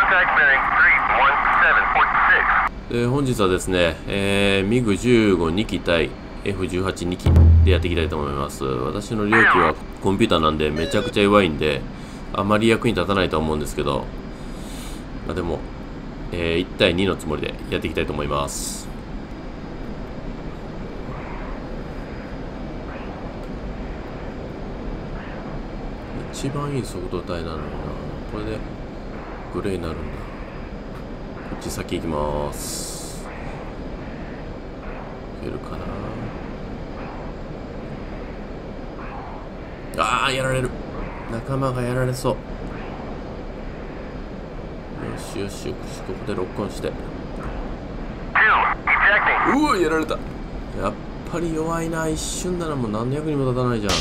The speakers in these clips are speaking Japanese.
本日はですね、MiG-15 2機対 F-18 2機でやっていきたいと思います。私の両機はコンピューターなんでめちゃくちゃ弱いんで、あまり役に立たないとは思うんですけど、まあ、でも、1対2のつもりでやっていきたいと思います。一番いい速度帯なのにな。これでグレーになるんだ。こっち先行きます。いけるかな。ああ、やられる。仲間がやられそう。よしよしよし、ここでロックオンして。うわ、やられた。やっぱり弱いな。一瞬ならもう何の役にも立たないじゃん。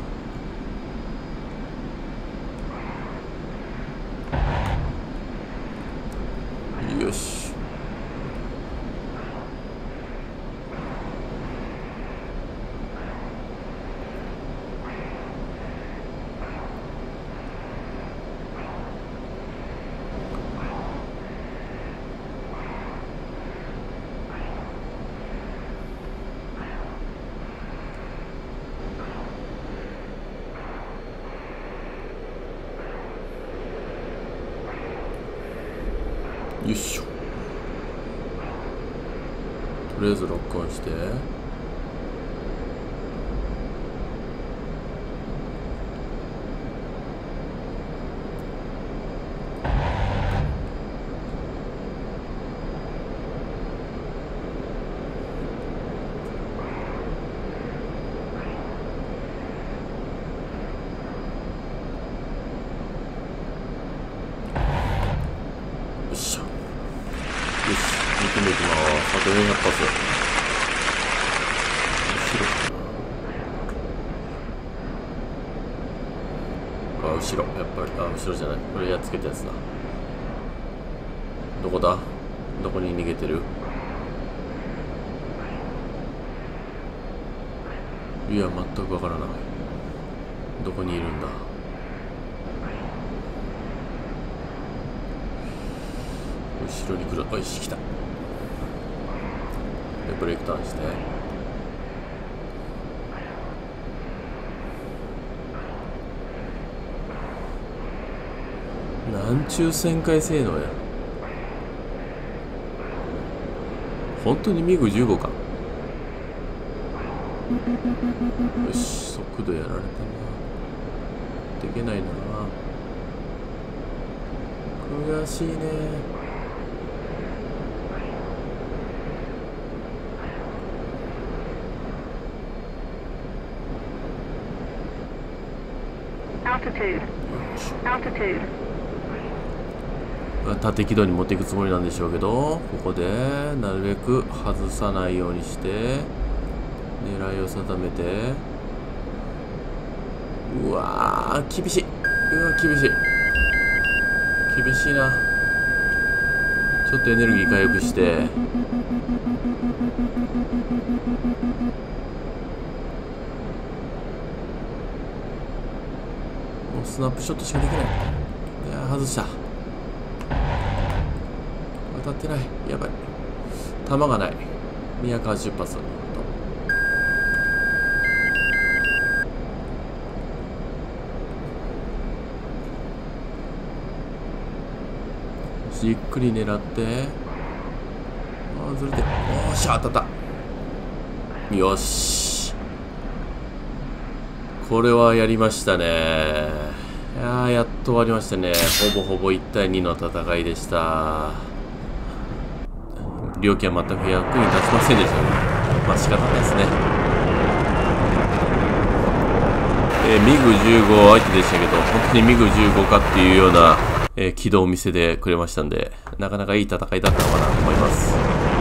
よし。よいしょ。とりあえずロックオンして。よっしゃ。よし、2個目いきます。あと400発。後ろ。やっぱり、後ろじゃない。これやっつけたやつだ。どこだ？どこに逃げてる？いや、全くわからない。どこにいるんだ？後ろに来る。よし、来た。で、ブレーキターンして。なんちゅう旋回性能や。本当にMiG-15か。よし、速度やられたな。できないな。悔しいね。縦軌道に持っていくつもりなんでしょうけど、ここでなるべく外さないようにして狙いを定めて。うわー、厳しい。うわ、厳しい。厳しいな。ちょっとエネルギー回復して。もうスナップショットしかできない。いや、外した。当たってない。やばい。弾がない。280発。じっくり狙って。ずれて。おーしゃ、当たった。よし。これはやりましたね。いやー、やっと終わりましたね。ほぼほぼ1対2の戦いでした。両機は全く役に立ちませんでしたね。まあ仕方ないですね。MiG-15 相手でしたけど、本当に MiG-15 かっていうような、軌道を見せてくれましたんで、なかなかいい戦いだったのかなと思います。